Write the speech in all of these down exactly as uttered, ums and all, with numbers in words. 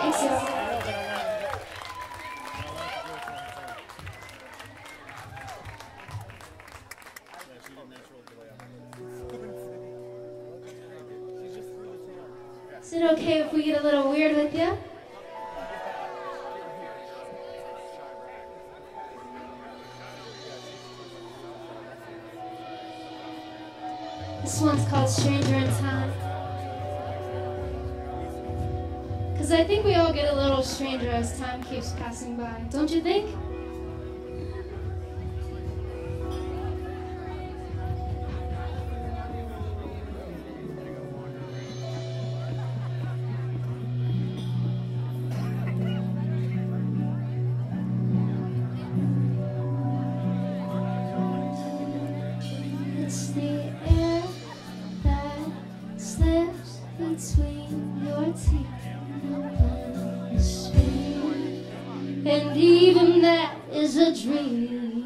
Thanks, y'all. Is it okay if we get a little weird with you? This one's called Stranger in Time. Because I think we all get a little stranger as time keeps passing by, don't you think? It's the air that slips between your teeth. And even that is a dream.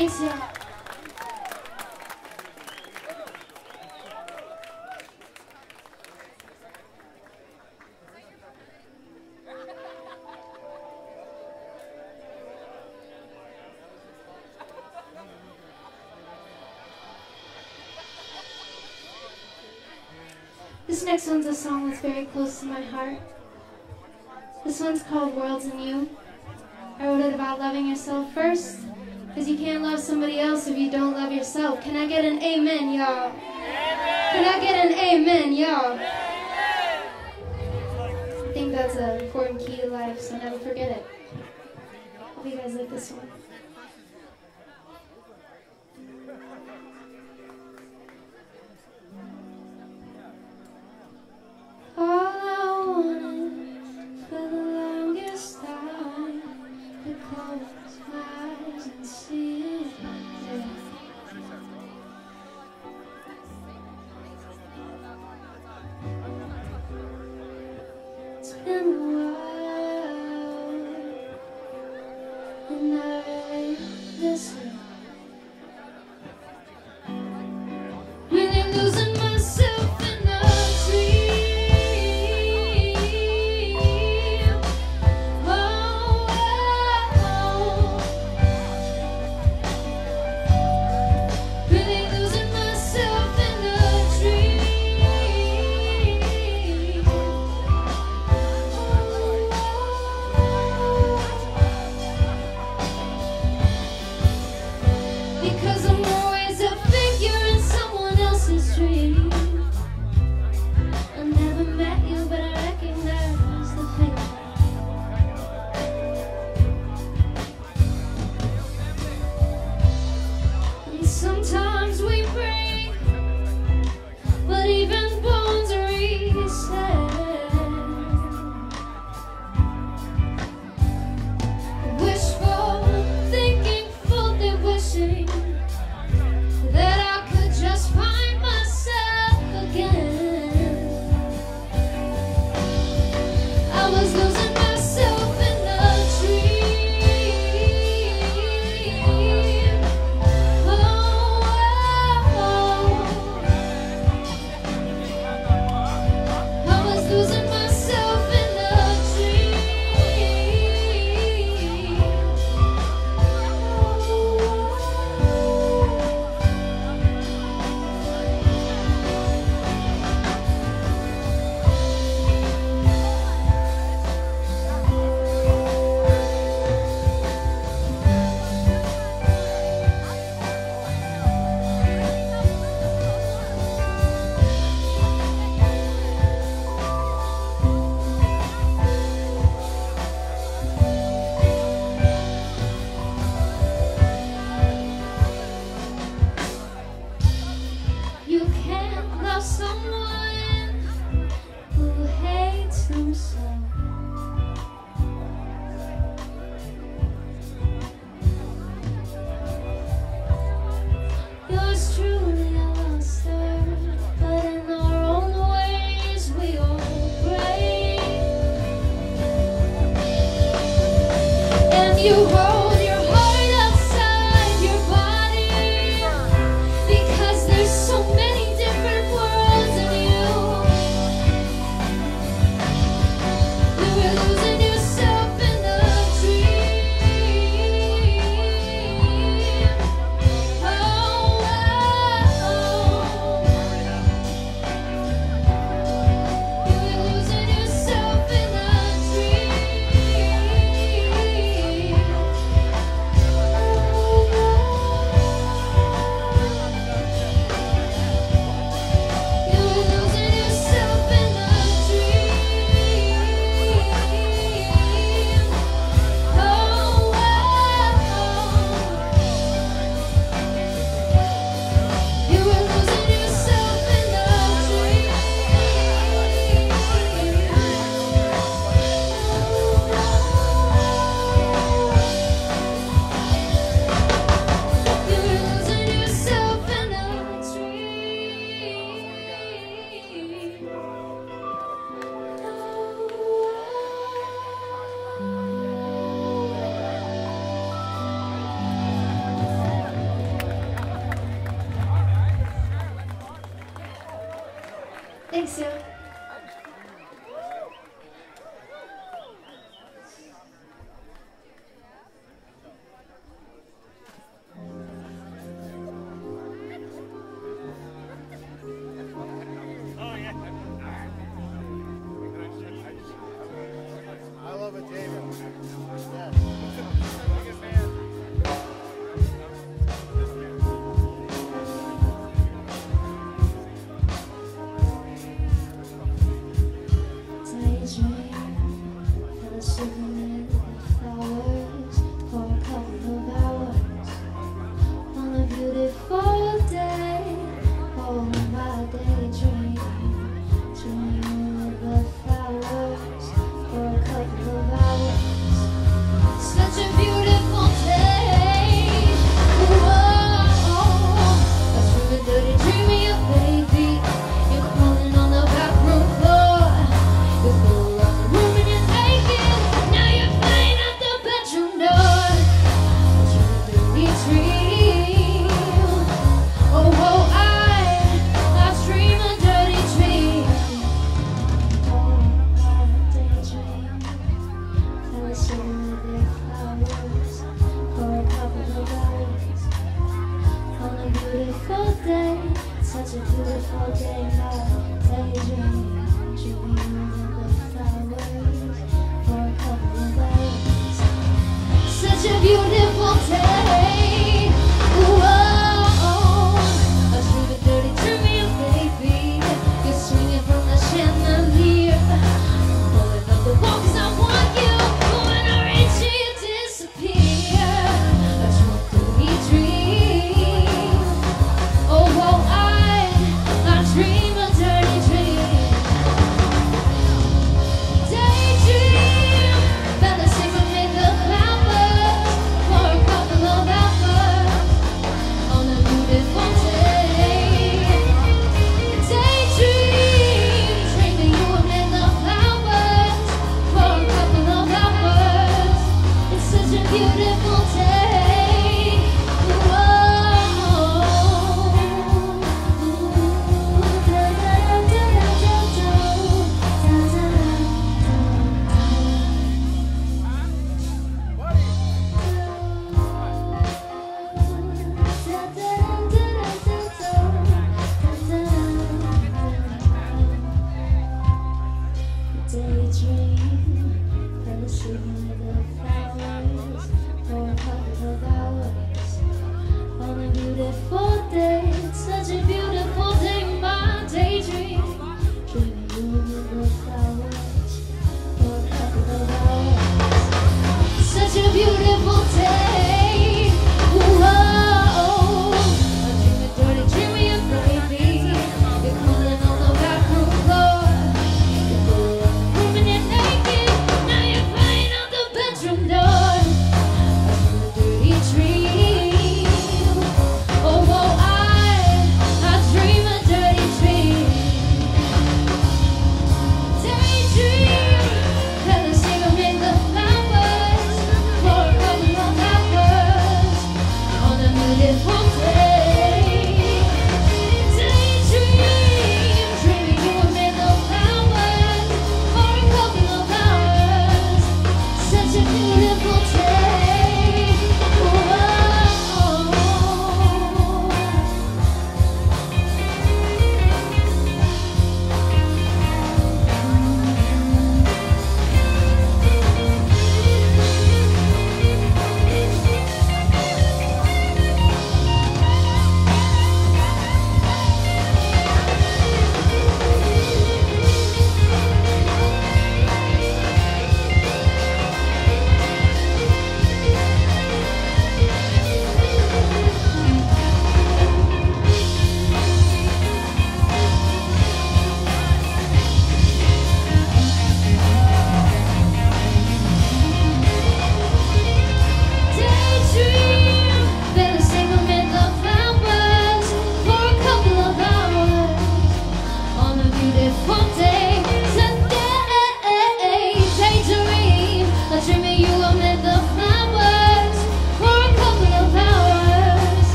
Thanks, y'all. This next one's a song that's very close to my heart. This one's called Worlds in You. I wrote it about loving yourself first, because you can't love somebody else if you don't love yourself. Can I get an amen, y'all? Can I get an amen, y'all? I think that's an important key to life, so never forget it. Hope you guys like this one. All I wanted for the longest time to close my eyes and see it. Yeah. It's been a while, and I miss it. Really losing myself in a dream. Oh, oh, really losing myself in a dream. Because I'm always a figure in someone else's dream. I never met you, but I recognize the figure. And sometimes we break, but even bones reset. Wishful thinking, faulty wishing that I could just find myself again. I was losing myself in a dream. Oh, Thanks, Sue.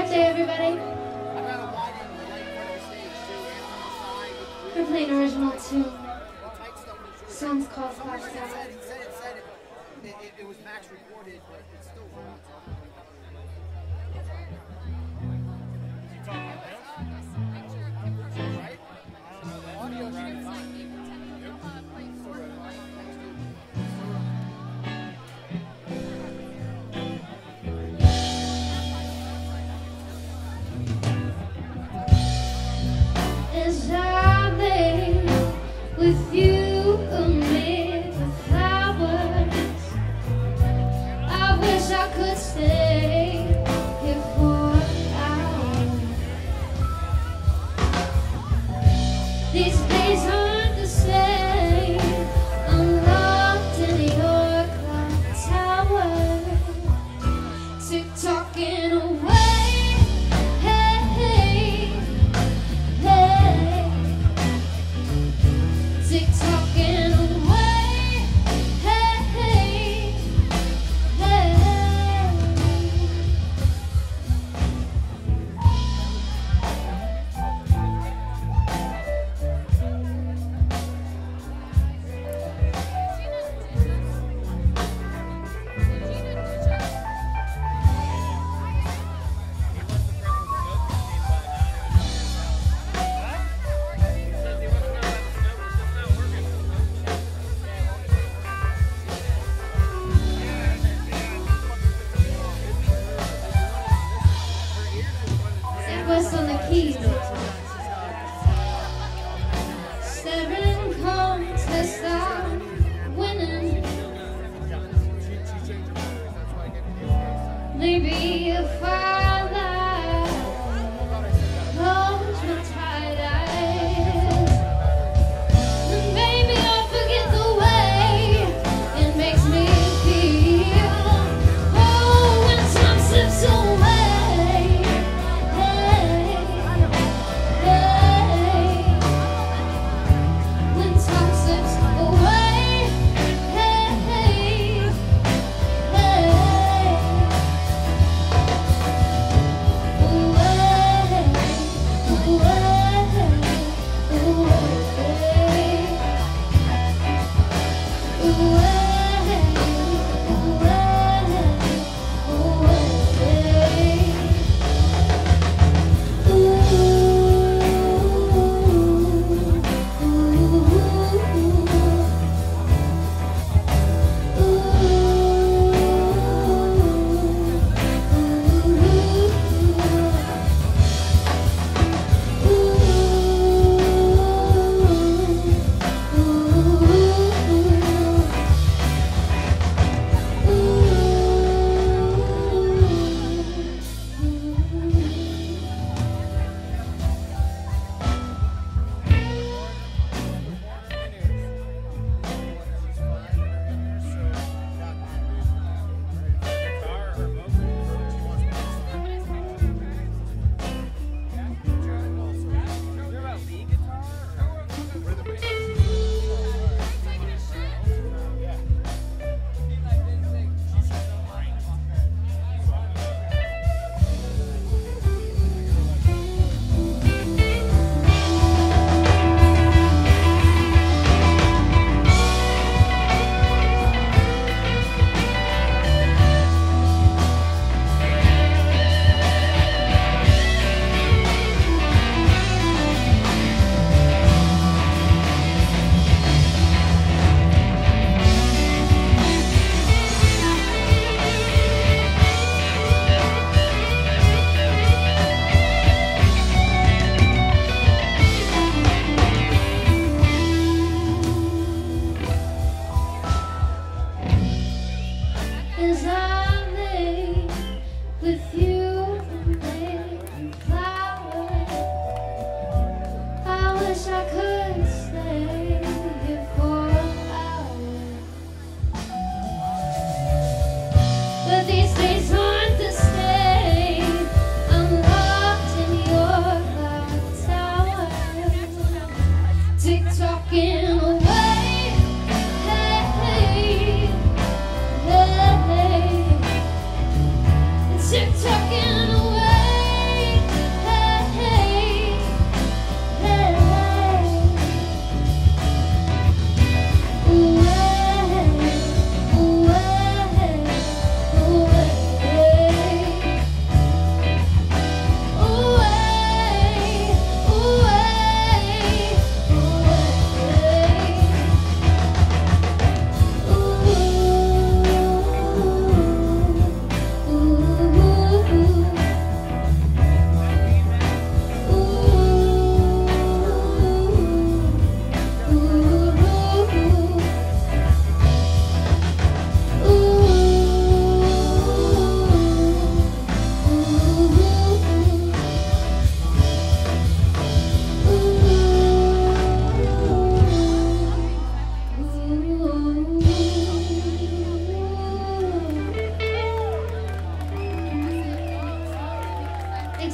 birthday, everybody. We're playing original tune. The song's called Clock Tower. It was max recorded, but it's still wrong. As I lay with you amid the flowers, I wish I could stay here for hours. These days aren't the same. I'm locked in your clock tower, tick-tocking away. Tick-tocking away, hey, hey, hey. West on the keys. Staring contest, I'm winning. Maybe if I lie, close my tight eyes, then maybe I'll forget the way it makes me feel. Oh, when time slips away.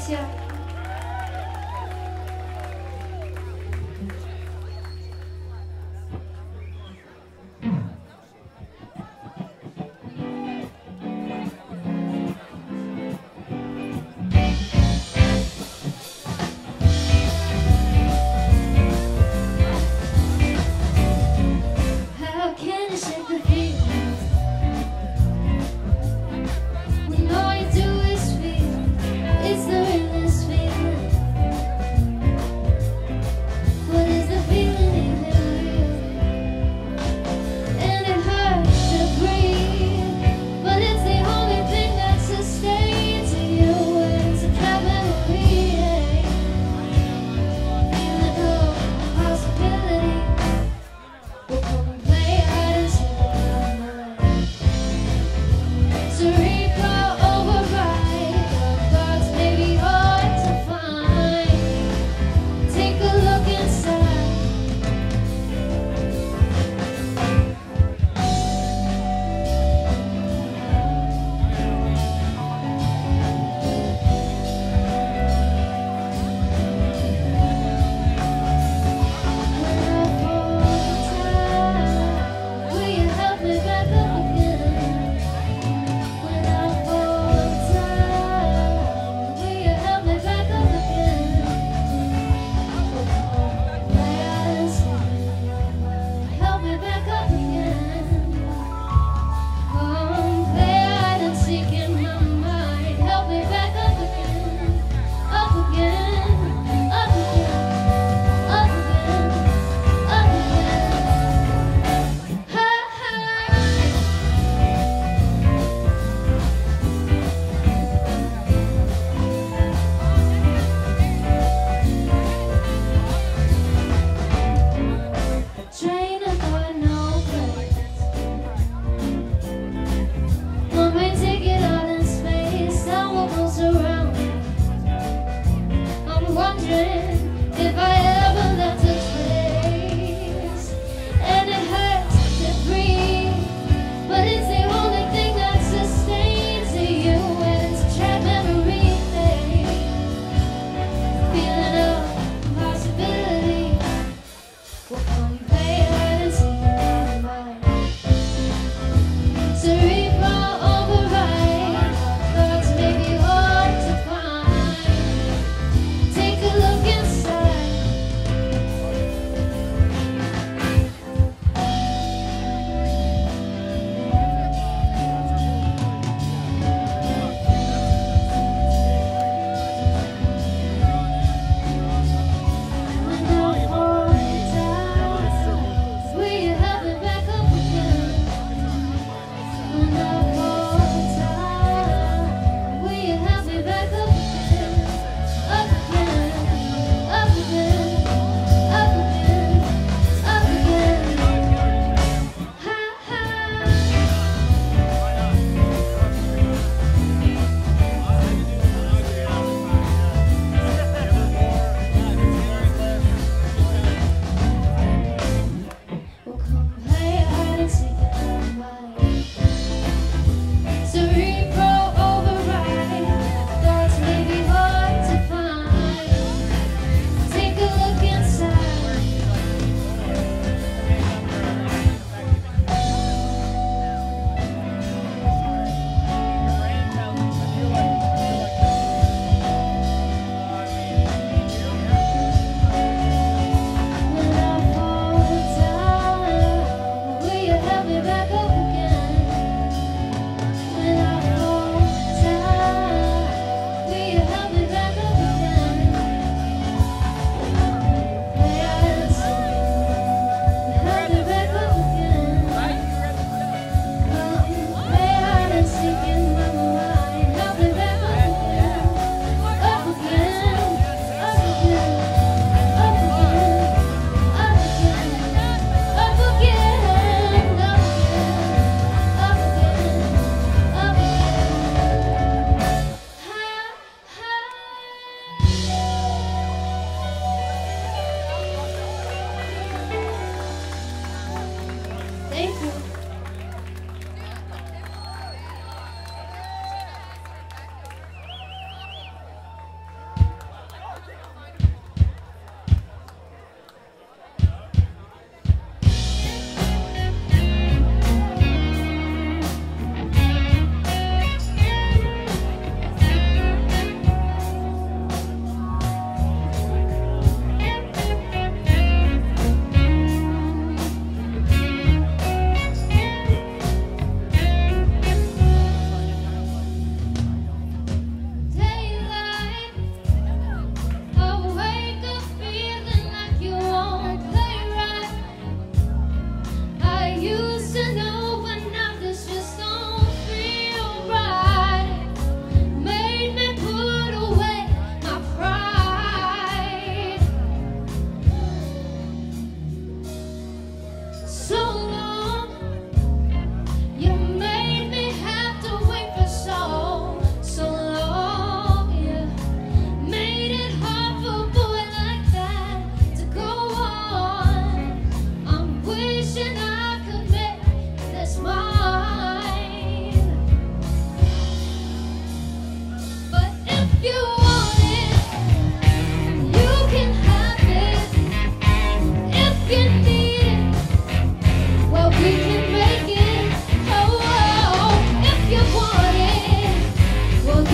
Merci. When all you do is feel, it's the realest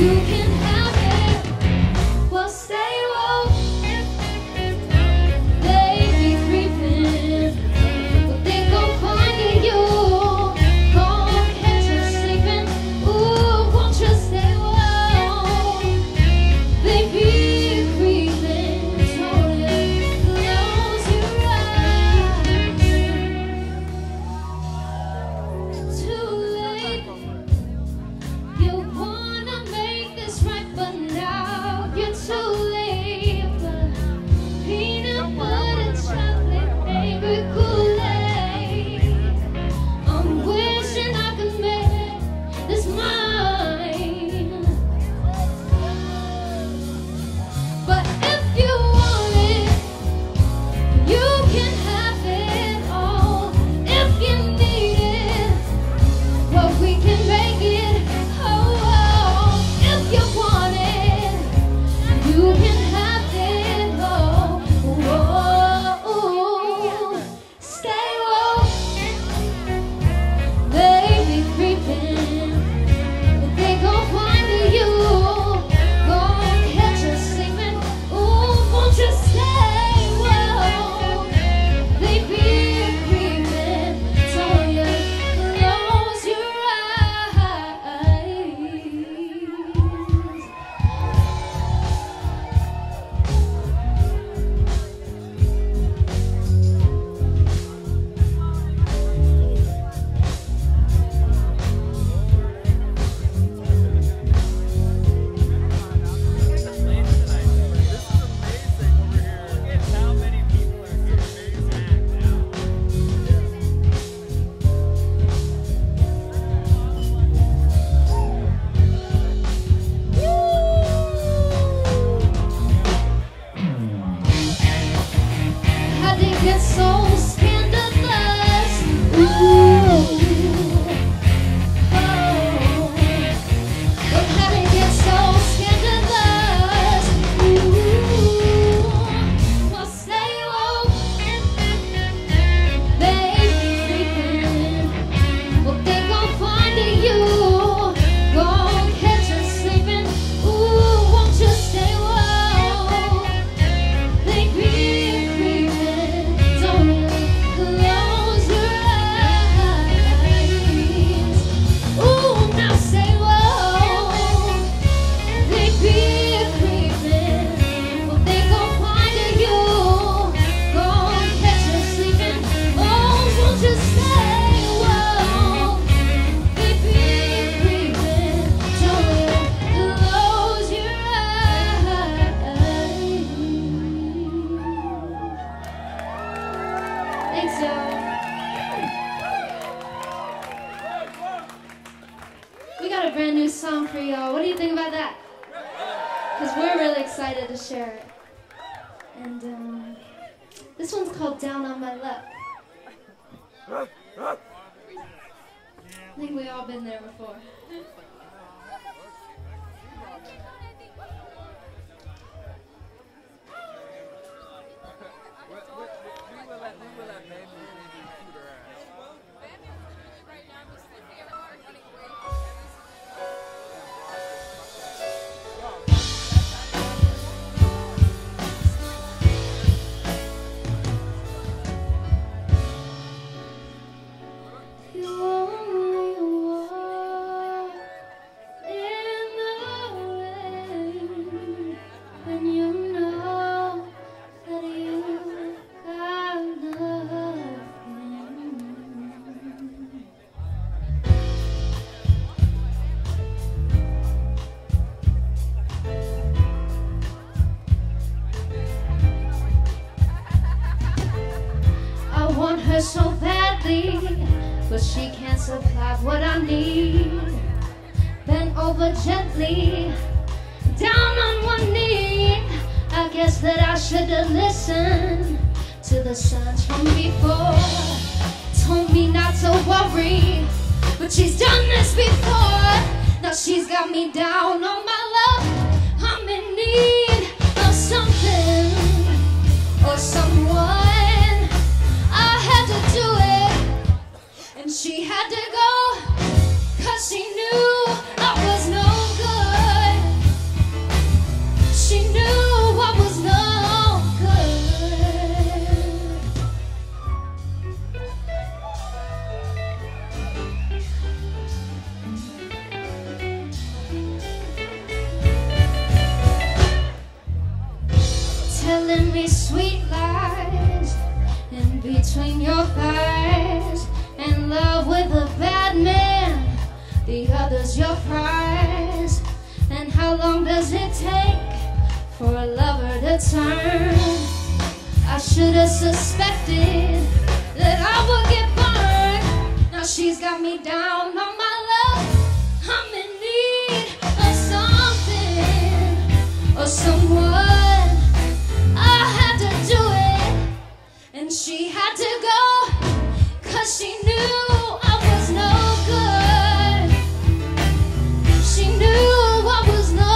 You can have it. Well, stay woke. They be creeping, but they gon' find you. Gon' catch you sleeping. Ooh, won't you stay woke? They be creeping, told you, close your eyes. Too late. You wanna make this right, but now you're too late. Peanut butter, chocolate, baby, Kool-Aid. I'm wishing I could make this mine. But if you want it, you can have it all. If you need it, well, we can make it. Oh, oh. If you want it, you can have it all. Oh, stay woke. They be creeping, but they gon' find you. Gon' catch you sleeping. Ooh, won't you stay woke? They be creeping, told you, close your eyes. How they get so scandalous? Ooh, oh. Look how they get so scandalous. Ooh, well, stay woke. They be creeping, well, they gon' find you. Gon' catch you sleeping. Ooh, won't you stay woke? They be creeping, don't you close your eyes. Ooh, now stay woke. They be creeping, well, they gon' find you. Gon' catch you sleeping. Oh, won't you stay woke? They be creeping, don't you close your eyes. Thanks, y'all. We got a brand new song for y'all. What do you think about that? Because we're really excited to share it. And um, this one's called Down on My Luck. I think we all been there before. You only walk in the rain, and you know that you got nothing. I want her so badly, but she can't supply what I need. Bend over gently, down on one knee. I guess that I should have listened to the signs from before. Told me not to worry, but she's done this before. Now she's got me down on my luck. I'm in need of something or someone. I had to do it, and she had to go, 'cause she knew I was no good. sweet lies in between your thighs, in love with a bad man, the other's your prize. And how long does it take for a lover to turn? I should have suspected that I would get burned. Now she's got me down on my luck. I'm in need of something or someone. I had to do it, and she had to go, 'cause she knew I was no good. She knew I was no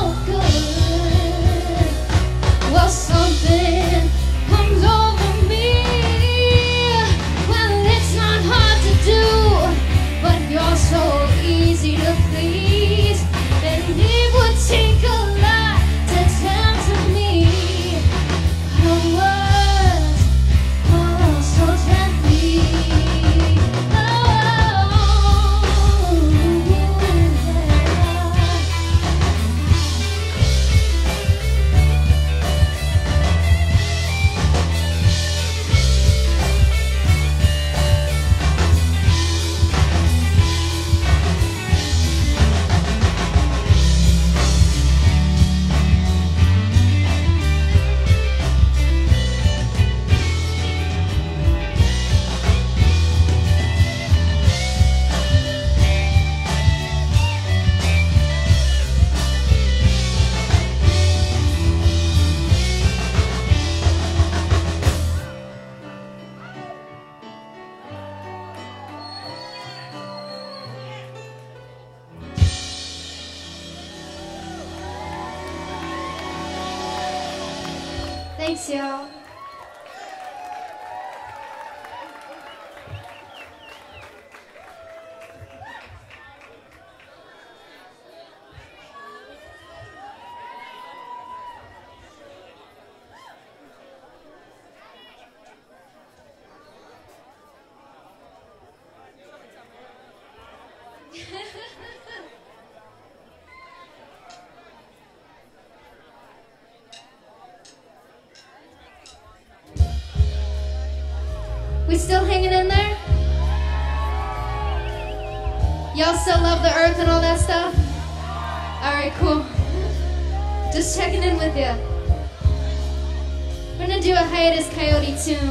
good. Well, something comes over me. Well, it's not hard to do, but you're so easy to please, and it would take a lot to tell to me how was oh so gently. Oh, thanks, y'all. We still hanging in there? Y'all still love the earth and all that stuff? Alright, cool. Just checking in with you. We're gonna do a hiatus coyote tune.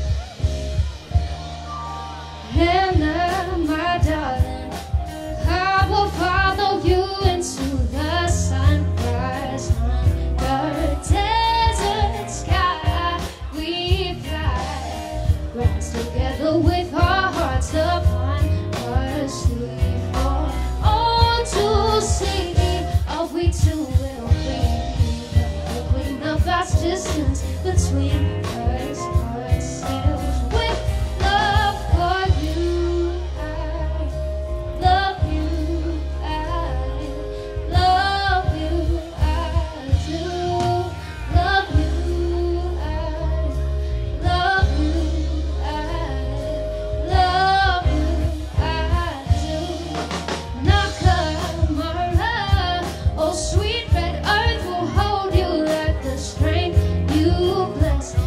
Hannah, my darling, I will follow you into the sunrise under desert sky. We fly, rise together with our hearts upon our sleeve. For all to see, all we two will be. Between the vast distance between us, ourselves. With love for you, I love you, I love you, I do. Love you, I love you, I love you, I do. Nakamara, oh sweet red earth will hold you like the strength you bless.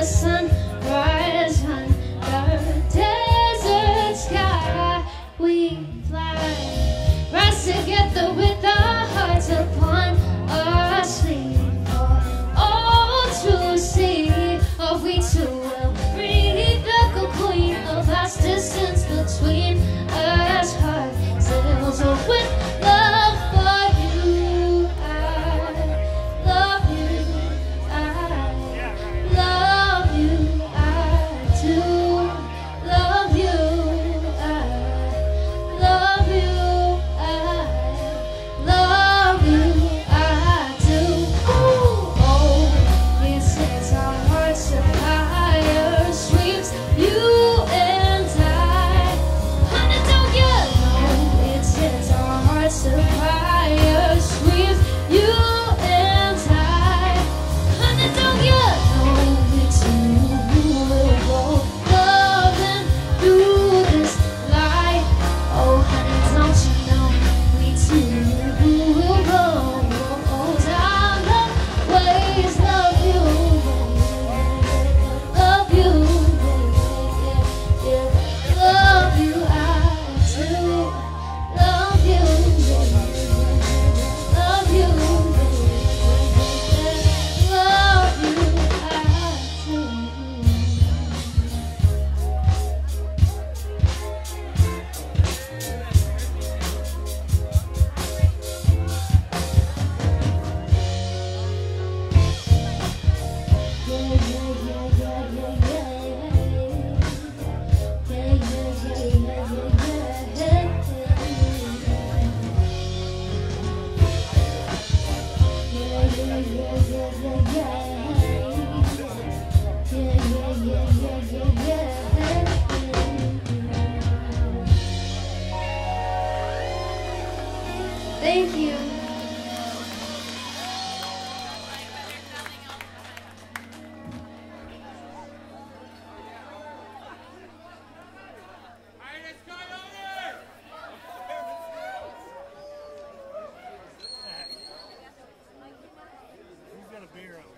sunrise under desert sky. We fly, rise together with our hearts upon our sleeve, for all to see. Or we too will breathe like a queen. A vast distance between us, heart sails with love for you. I love you. I love you. I do love you. I love you. I love you. I do. Ooh, oh, it sets our hearts to higher streams. You and I, honey, don't you know it sets our hearts to higher streams. You and I, honey, don't you know we two will go loving through this life. Oh, honey, don't you know we two will go down the ways. Love you, love you, yeah, love you. I do love you, love you, love you. I do. Thank you. Who's got a beer over here?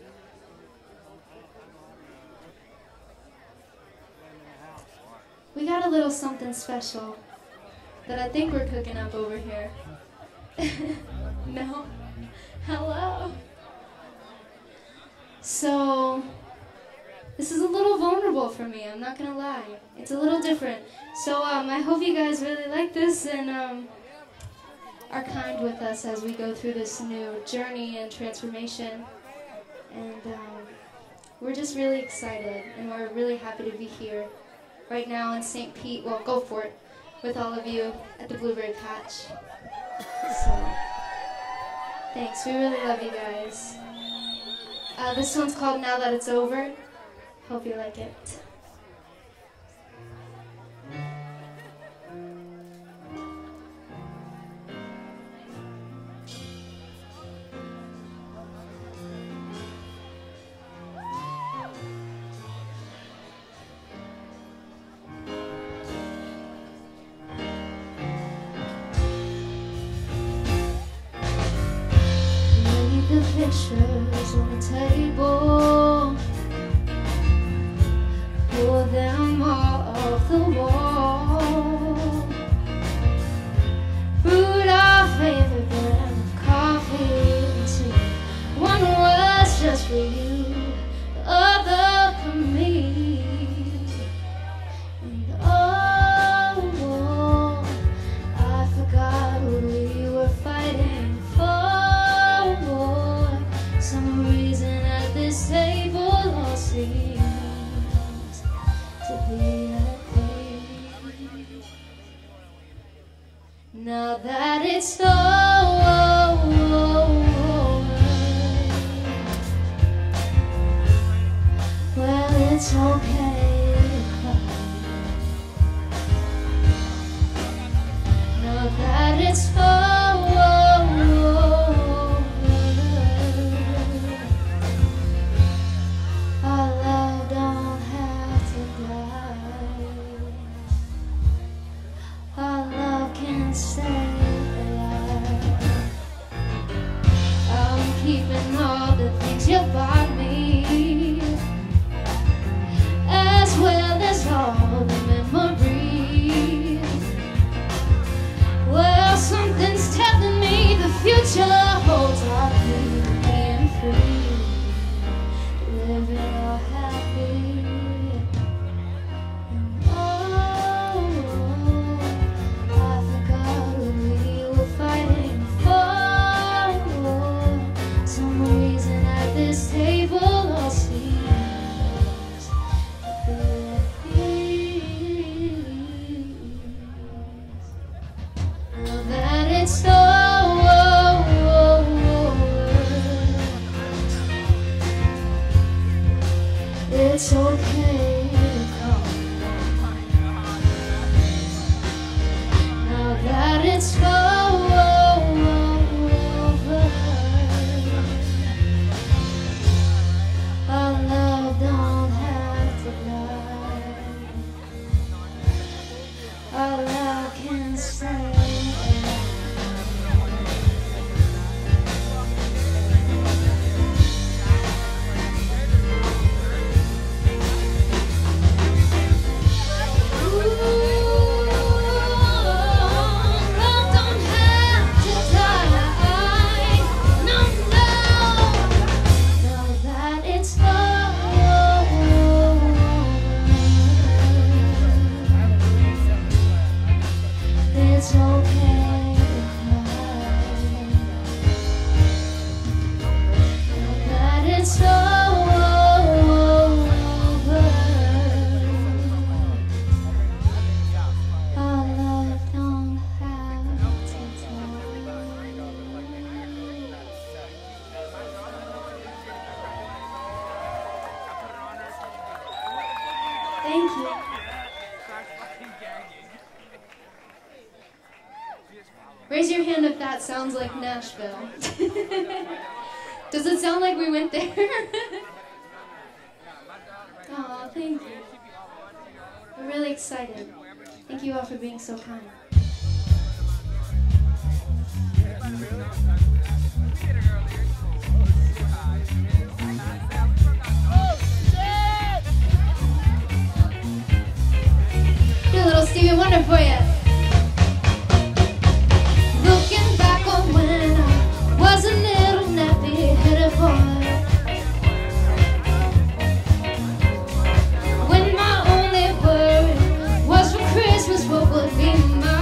We got a little something special that I think we're cooking up over here. No? Hello? So, this is a little vulnerable for me, I'm not gonna lie. It's a little different. So um, I hope you guys really like this and um, are kind with us as we go through this new journey and transformation. And um, we're just really excited and we're really happy to be here right now in Saint Pete, well, go for it, with all of you at the Blueberry Patch. So, thanks, we really love you guys. Uh, this one's called Now That It's Over. Hope you like it. The pictures on the table, pull them off the wall. Brewed our favorite blend of coffee and tea. One was just for you, the other for me. And oh, I forgot what we were fighting for. Some reason at this table all seems to be at peace. Now that it's over, well, it's okay to cry. Now that it's over, keeping all the things you bought me. It's okay to call. Now that it's over, our love don't have to lie. Our love can stay. It's okay to cry. That it's over. Our love don't have to die. Thank you. Raise your hand if that sounds like Nashville. Does it sound like we went there? Oh, thank you. I'm really excited. Thank you all for being so kind. Do a little Stevie Wonder for you. Looking back on when I was a little nappy-headed boy, when my only worry was for Christmas what would be mine.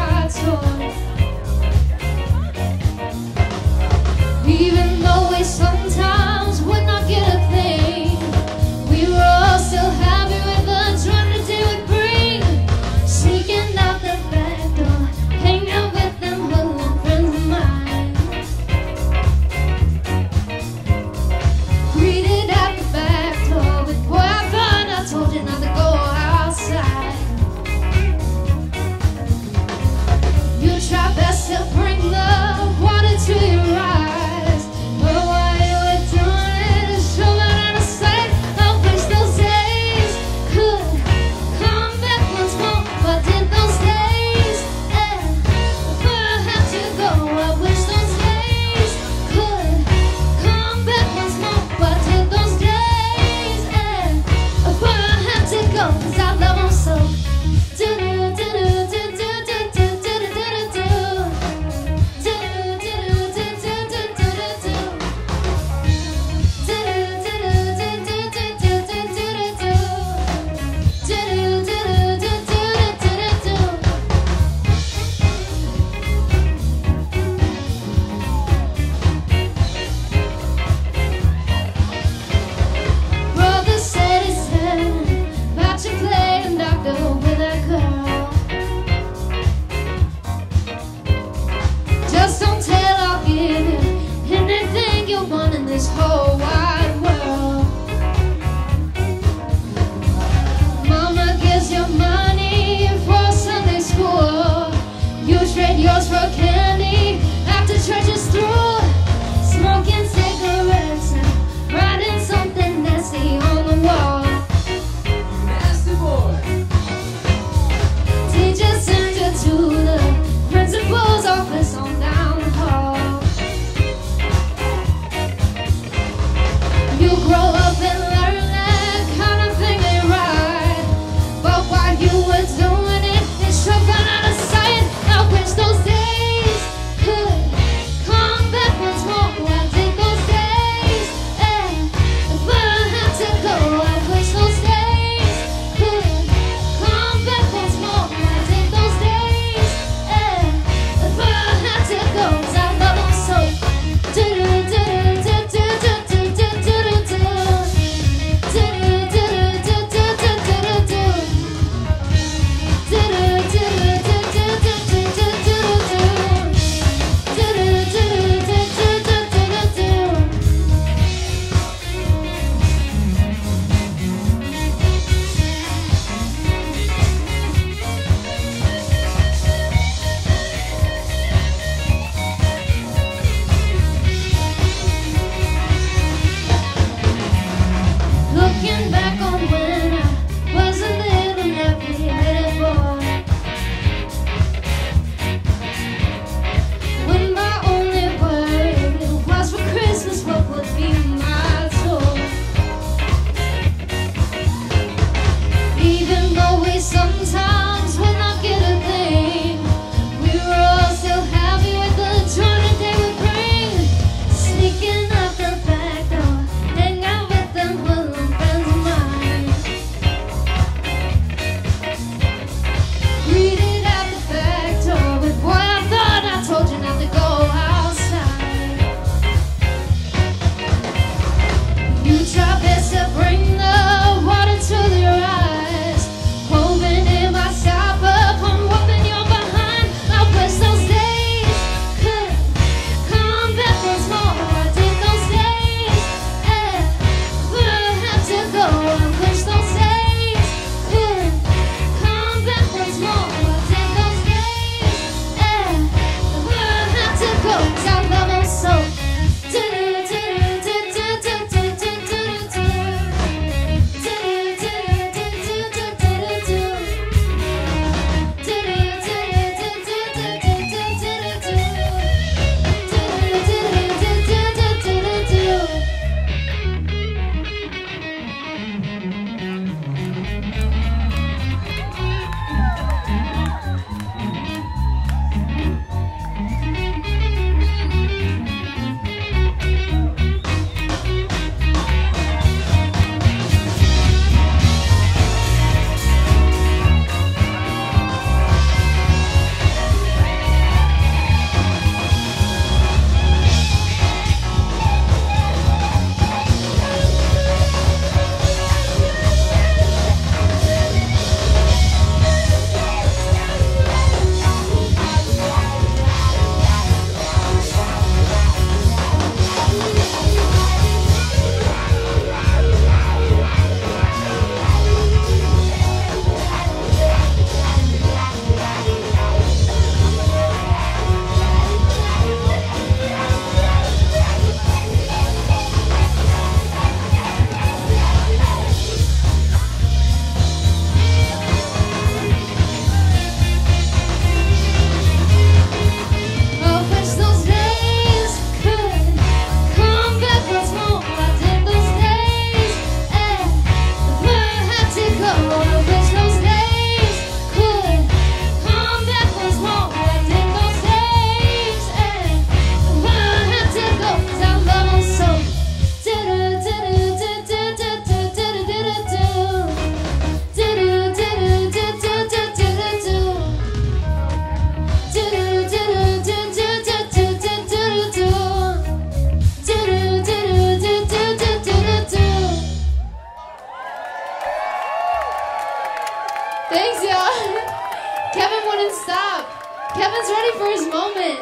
Kevin's ready for his moment.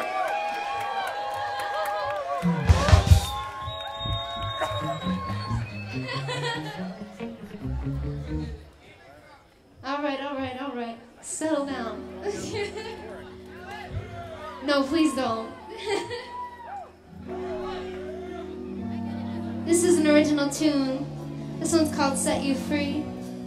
All right, all right, all right. Settle down. No, please don't. This is an original tune. This one's called Set You Free.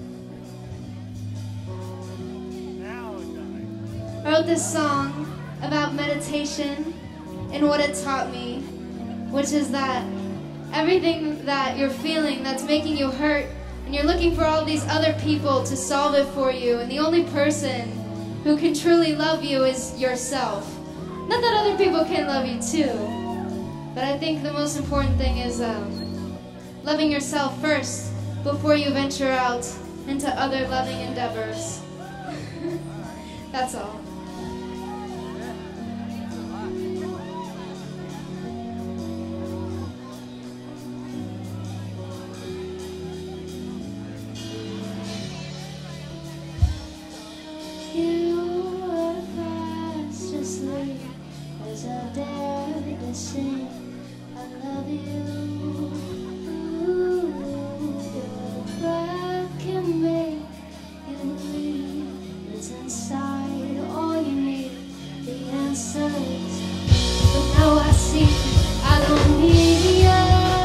I wrote this song about meditation and what it taught me, which is that everything that you're feeling that's making you hurt, and you're looking for all these other people to solve it for you, and the only person who can truly love you is yourself. Not that other people can love you too, but I think the most important thing is um, loving yourself first before you venture out into other loving endeavors. That's all. As I dare to sing, I love you. Ooh, your breath can make you believe it's inside all you need, the answers. But now I see I don't need you.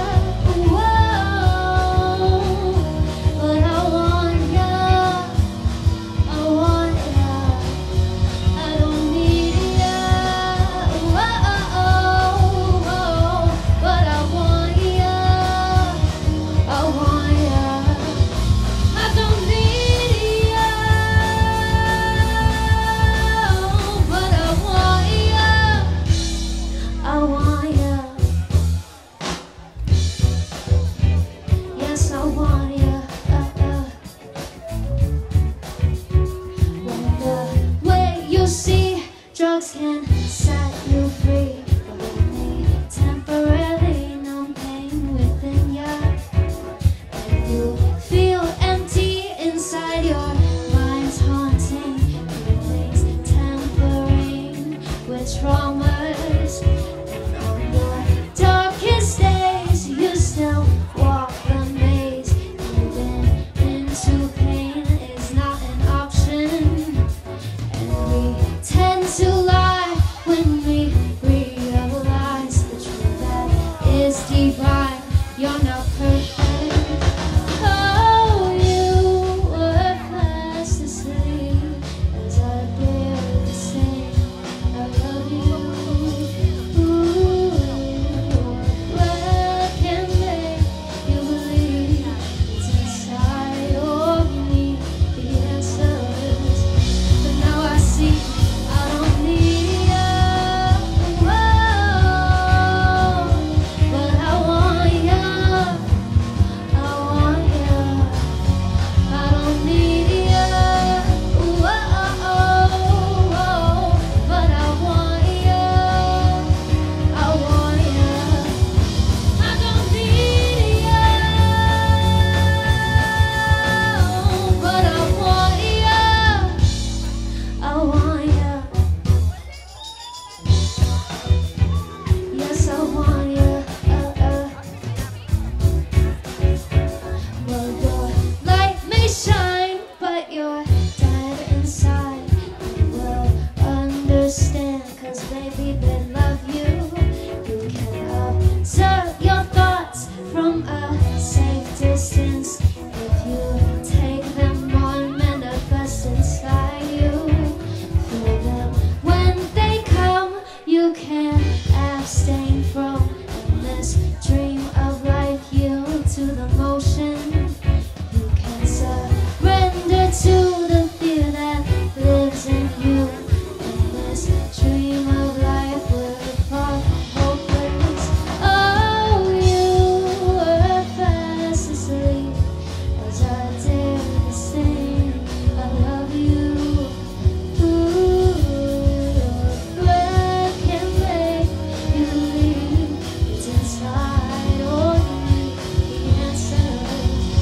Drugs can set you free, but only temporarily. No pain within you, and you feel empty inside. Your mind's haunting, feelings tampering with traumas. And on your darkest days, you still walk the maze. Giving into pain is not an option, and we tend to lie when we realize the truth that is divine. You're not perfect. Oh, you were fast asleep as I dare to say I love you. Ooh, what can make you believe it's inside all you need, the answers. But now I see I don't need you, whoa, but I want you, I want you. I don't need you, whoa, but I want you, I want you. I don't need you, but I want you, I want you. Yes, I want you. Uh, uh. Well, your light may shine, but you're dead inside. You will understand, 'cause baby, they love you. You can observe your thoughts from a safe distance. If you take them on, manifest inside you. Feel them when they come. You can abstain from endless dream of life. Yield to the motion. You can surrender to the fear that lives in you. Endless dream of life will fall hopeless. Oh, you were fast asleep as I dare to sing I love you. Ooh, your breath can make you believe it's inside all you need, the answers.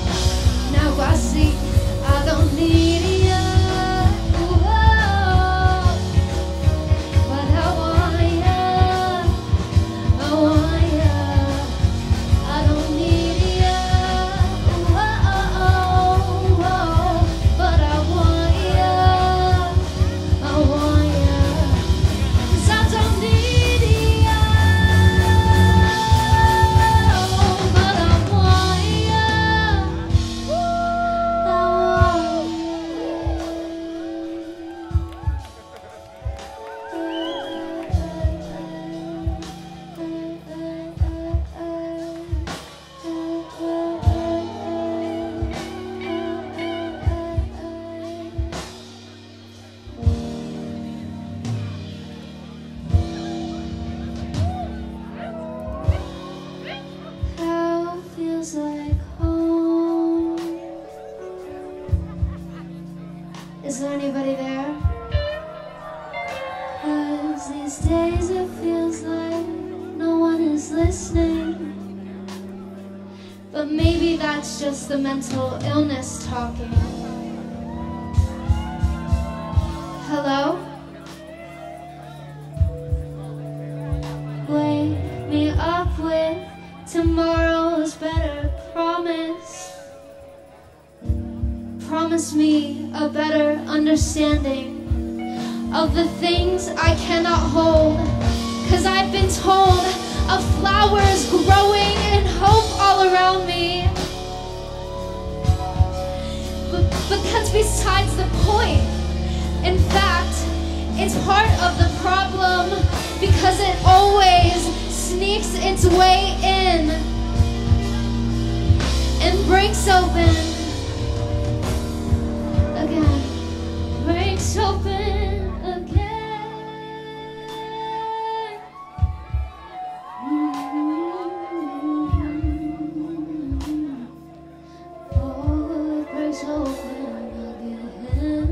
Is there anybody there? 'Cause these days it feels like no one is listening. But maybe that's just the mental illness talking. Hello? Wake me up with tomorrow's better promise. Promise me a better understanding of the things I cannot hold. 'Cause I've been told of flowers growing and hope all around me. But because besides the point, in fact, it's part of the problem, because it always sneaks its way in and breaks open again, breaks open again. Mm-hmm. Oh, it breaks open again.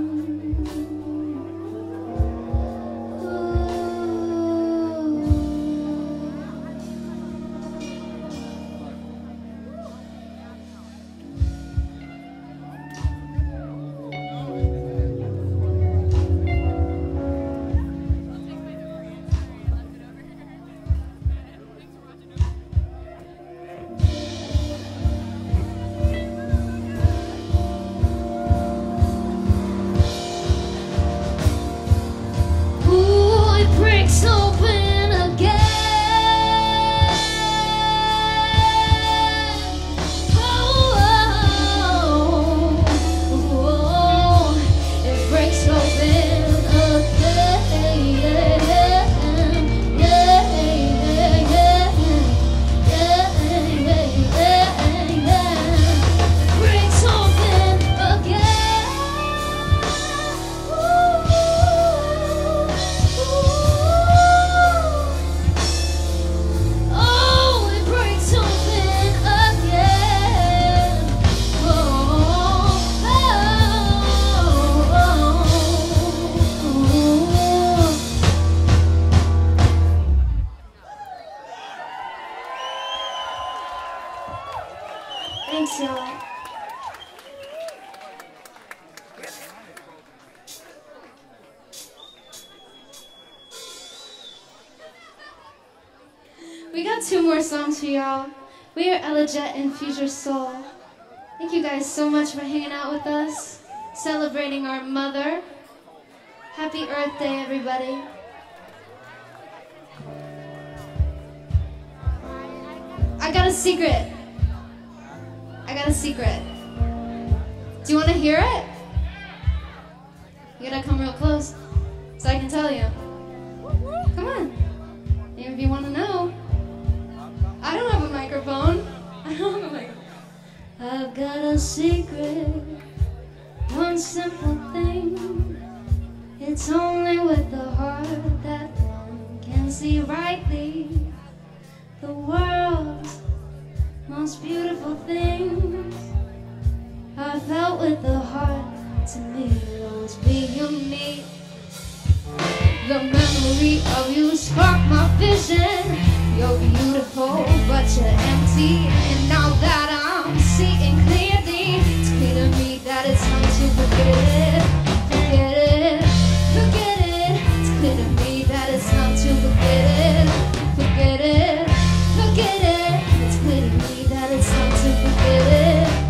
Thanks, y'all. We got two more songs for y'all. We are Ella Jet and Future Soul. Thank you guys so much for hanging out with us, celebrating our mother. Happy Earth Day, everybody. I got a secret. I got a secret. Do you want to hear it? You gotta come real close so I can tell you. Come on. If you want to know. I don't have a microphone. I don't have a microphone. I've got a secret. One simple thing. It's only with the heart that one can see rightly. The world's most beautiful things I felt with the heart. To me, it'll always be unique. The memory of you sparked my vision. You're beautiful, but you're empty. And now that I'm seeing clearly, it's clear to me that it's time to forget it. Forget it, forget it. It's clear to me that it's time to forget it. Forget it, forget it. It's clear to me that it's time to forget it.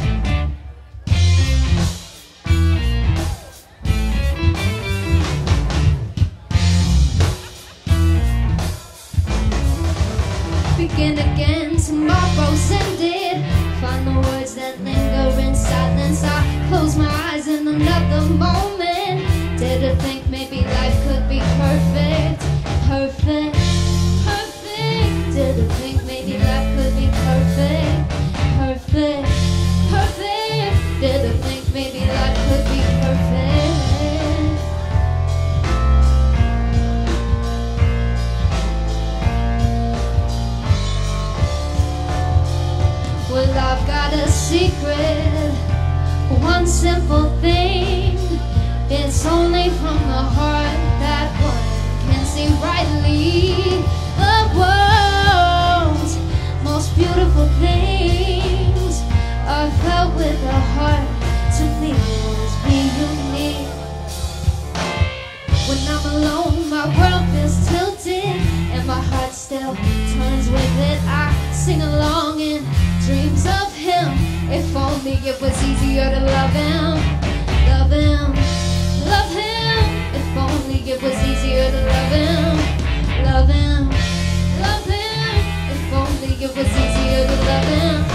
Begin again, tomorrow's ended. Find the words that linger in silence. I close my eyes in another moment. Did I think maybe life could be perfect? Perfect, perfect. Did I think maybe life could be perfect? Perfect, perfect. Did I think maybe life could be perfect? Well, I've got a secret, one simple thing. It's only from the heart that one can see rightly. The world's most beautiful things are felt with the heart. To me, always be unique. When I'm alone, my world feels tilted, and my heart still turns with it. I sing along in dreams of him. If only it was easier to love him, love him, love him. If only it was easier to love him, love him, love him. If only it was easier to love him.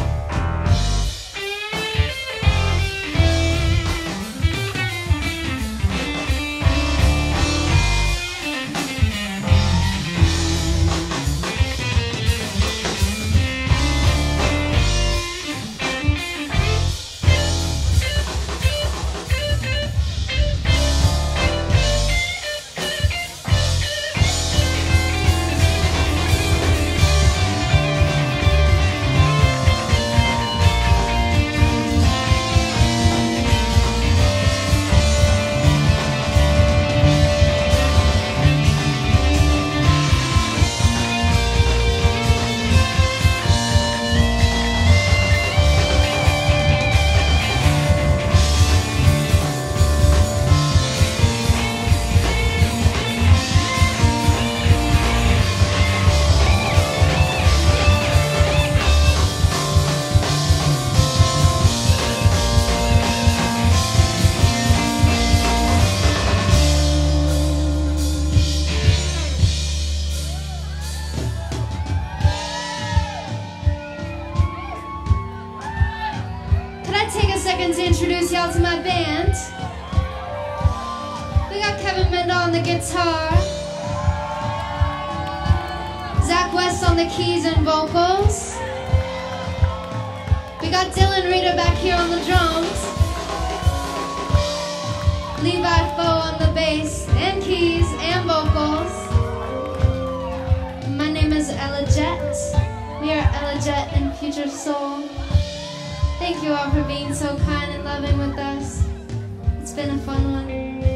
To introduce y'all to my band. We got Kevin Mendel on the guitar, Zach West on the keys and vocals. We got Dillon Reeder back here on the drums, Levi Foe on the bass and keys and vocals. My name is Ella Jet. We are Ella Jet and Future Soul. Thank you all for being so kind and loving with us. It's been a fun one.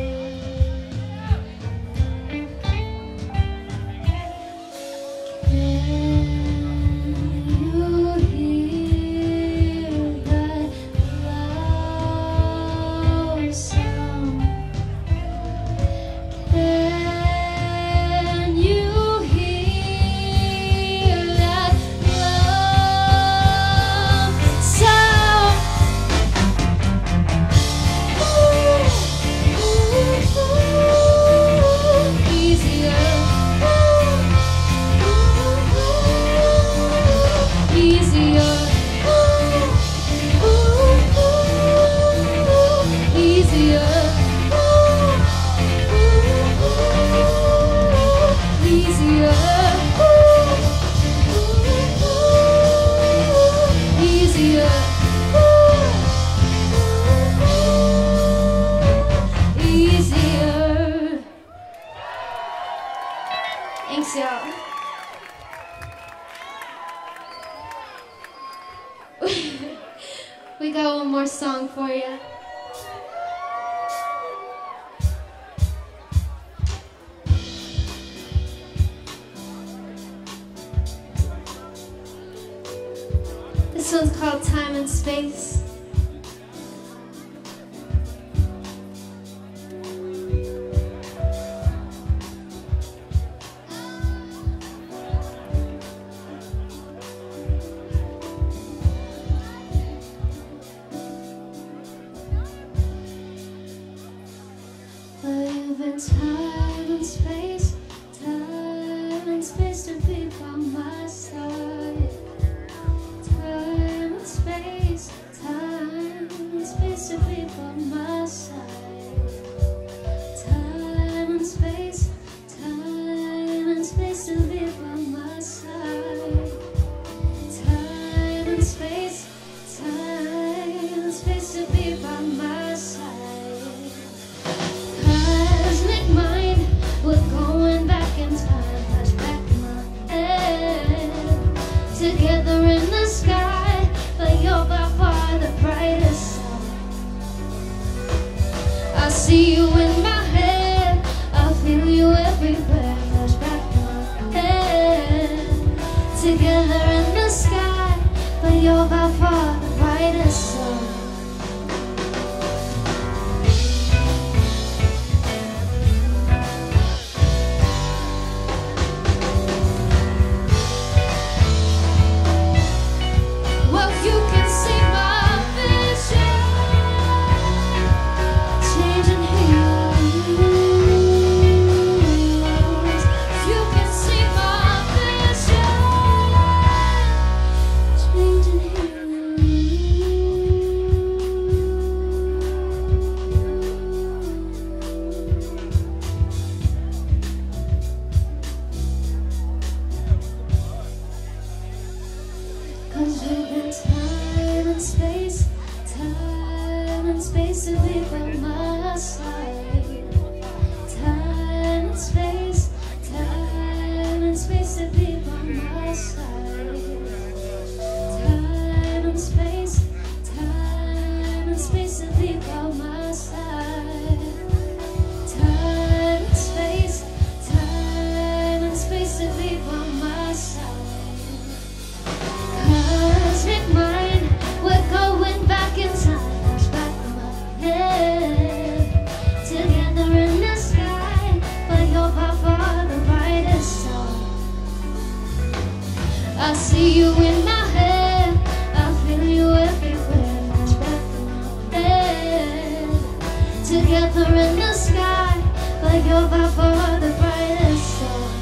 Thanks, y'all. We got one more song for you. This one's called Time and Space. Time and space, time and space to be by my side. Time and space, time and space to be by my side. Time and space, time and space to be by my side. Time and space, time and space to be by my side. My see you in my head, I feel you everywhere. There's back in my head, together in the sky, but you're by far the brightest sun. I see you in my head, I feel you everywhere. There's back in my head, together in the sky, but you're by far the brightest star.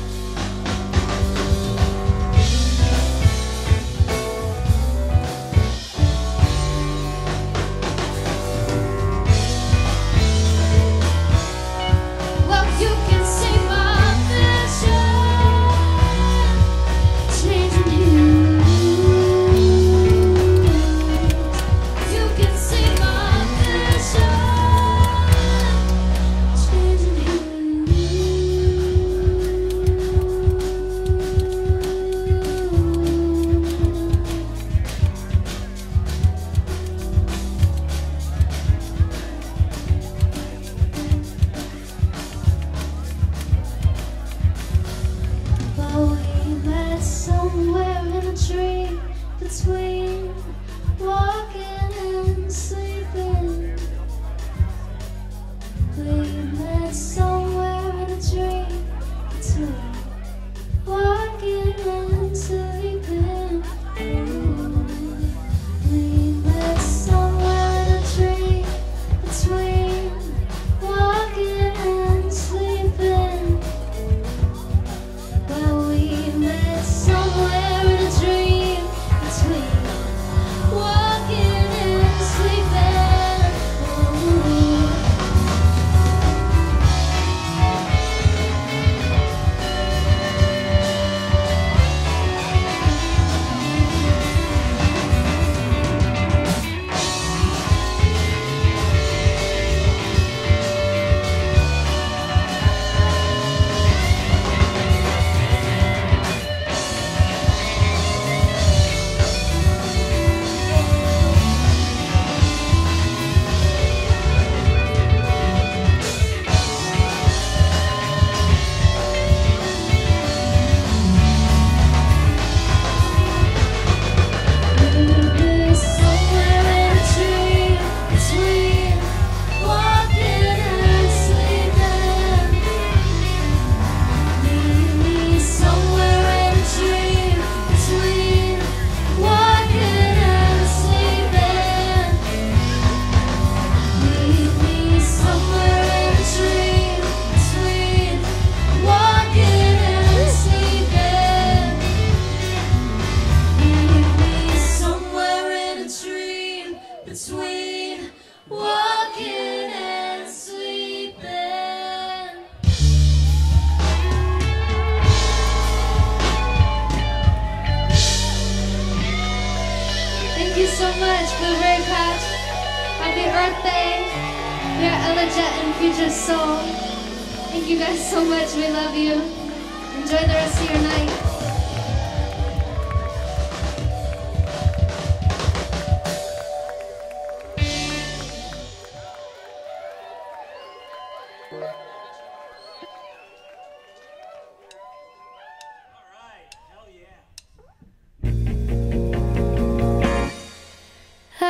Thank you guys so much. We love you. Enjoy the rest of your night.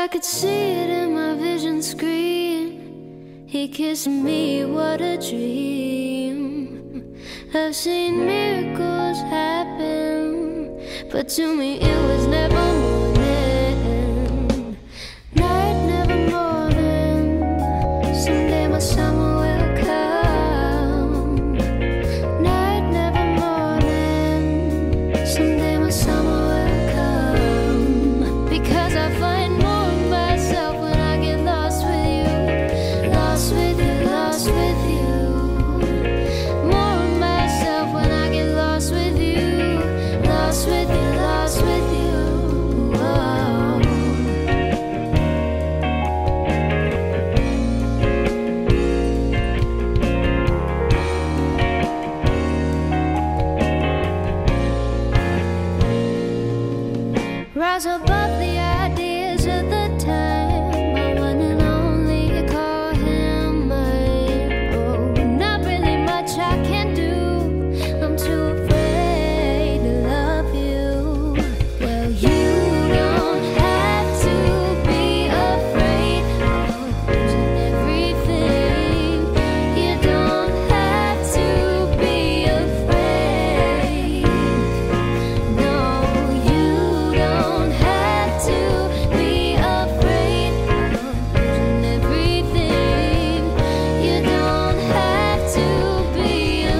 I could see it in my vision screen. He kissed me, what a dream. I've seen miracles happen, but to me it was never morning. Night, never morning. Someday my summer will come. Night, never morning. Someday my summer will come. Because I find more of myself when I get lost with you. Lost with you, lost with you. More of myself when I get lost with you. Lost with you, lost with you. Oh. Rise above the ideas of the time. My one and only, call him mine. Oh, not really much I can do. I'm too afraid to love you. Well, you don't have to be afraid of losing everything. You don't have to be afraid. No, you don't have to be afraid of losing everything. You don't have to be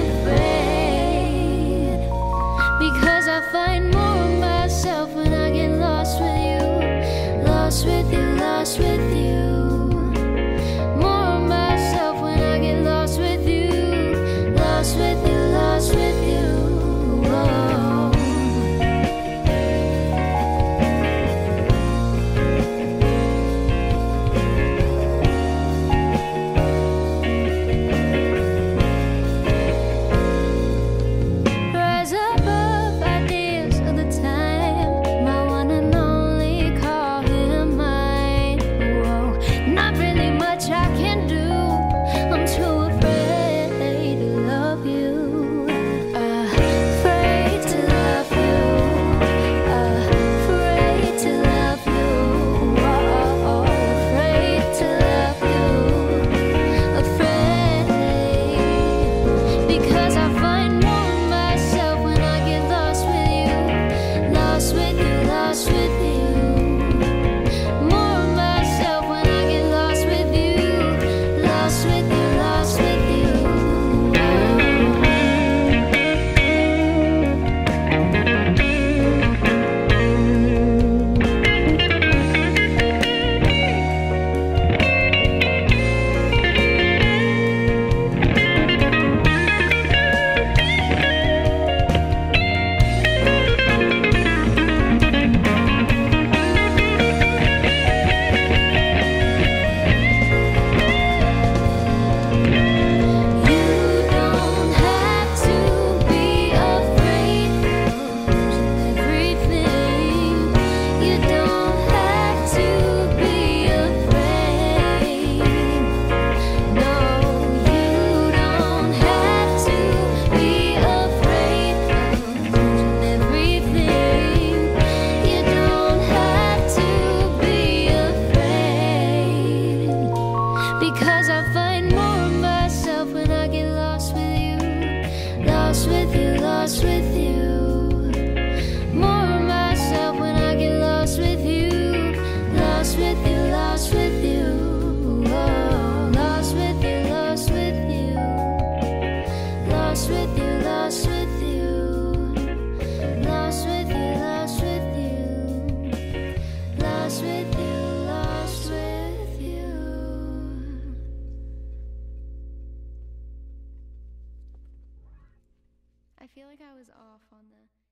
afraid. Because I find more of myself when I get lost with you. Lost with you, lost with you. More of myself when I get lost with you. Lost with you, lost with you. Oh. Rise above ideas of the time. My one and only, call him mine. Whoa, not really much I can do. I'm too afraid to love you. Afraid to love you. Afraid to love you. Oh, afraid to love you. Afraid. Because I find more of myself when I get lost with you. Lost with you, lost with you. More of myself when I get lost with you. Lost with you, lost with you. You don't have to be afraid of losing everything. You don't have to be afraid. No, you don't have to be afraid of losing everything. You don't have to be afraid. Because I find more of myself when I get lost with you. Lost with you, lost with you. More of myself when I get lost with you. Lost with you, lost with you. Oh, lost with you, lost with you. Lost with you, lost with you. Lost with you, lost with you. Lost with you, lost with you. I feel like I was off on the